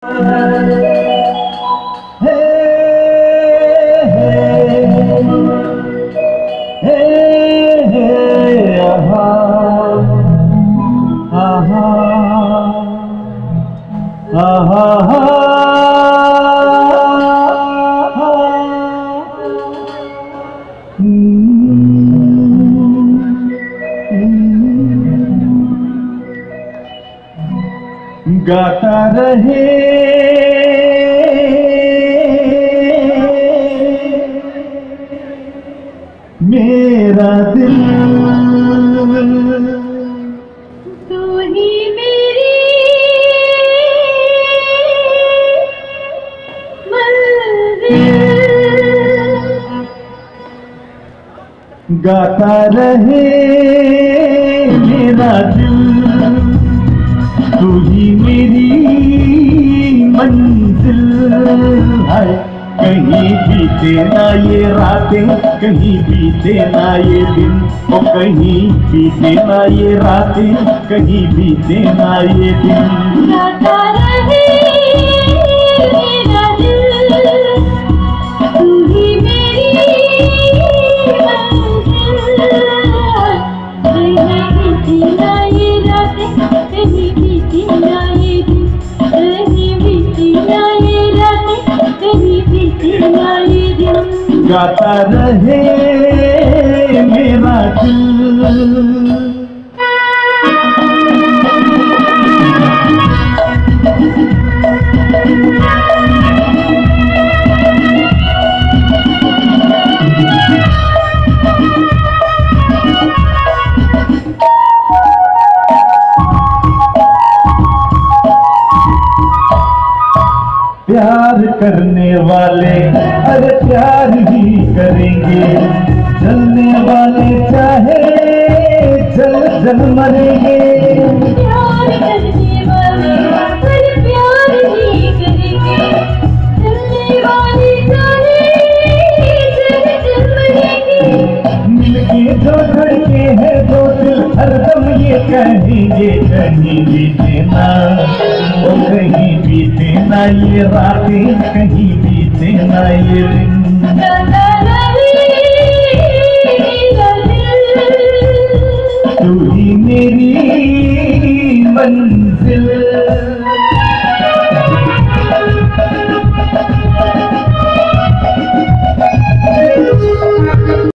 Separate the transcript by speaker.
Speaker 1: गाता रहे मेरा दिल,
Speaker 2: तू ही मेरी मंजिल।
Speaker 1: गाता रहे मेरा दिल, तू ही मेरी मंजिल है। कहीं बीते ना ये रातें, कहीं बीते ना ये दिन, ओ कहीं बीते ना ये रातें, कहीं बीते ना ये दिन।
Speaker 2: गाता रहे मेरा दिल, तू ही मेरी मंजिल। कहीं बीते ना ये रातें, कहीं बीते ना ये दिन, कहीं बीते ना ये रातें, कहीं बीते ना ये दिन।
Speaker 1: गाता रहे मेरा दिल। प्यार करने वाले अरे प्यार ही करेंगे, जलने वाले चाहे जल जल मरेंगे।
Speaker 2: प्यार करने वाले अरे प्यार ही करेंगे, जलने वाले चाहे जल जल मरेंगे।
Speaker 1: मिलके जो धड़के हैं दो दिल हरदम ये कहेंगे, कहीं बीते ना ओ कहीं बीते ना ये रातें, कहीं बीते ना ये दिन।
Speaker 2: गाता रहे मेरा दिल,
Speaker 1: तू ही मेरी मंजिल।